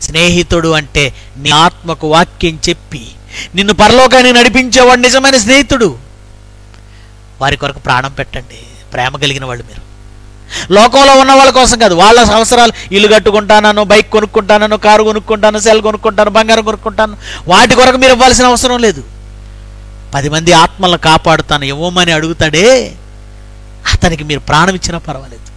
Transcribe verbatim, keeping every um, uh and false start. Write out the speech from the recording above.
స్నేహితుడు అంటే నీ ఆత్మకు వాక్యం చెప్పి నిన్ను పరలోకాన్ని నడిపించేవాడు నిజమైన స్నేహితుడు. వారి కొరకు ప్రాణం పెట్టండి. ప్రేమ కలిగిన వాళ్ళు మీరు. లోకంలో ఉన్న వాళ్ళ కోసం కాదు, వాళ్ళ అవసరాలు, ఇల్లు కట్టుకుంటాను, బైక్ కొనుక్కుంటాను, కారు కొనుక్కుంటాను, సెల్ కొనుక్కుంటాను, బంగారం కొనుక్కుంటాను, వాటి కొరకు మీరు ఇవ్వాల్సిన అవసరం లేదు. పది మంది ఆత్మలను కాపాడుతాను ఇవ్వమని అడుగుతాడే, అతనికి మీరు ప్రాణం ఇచ్చినా పర్వాలేదు.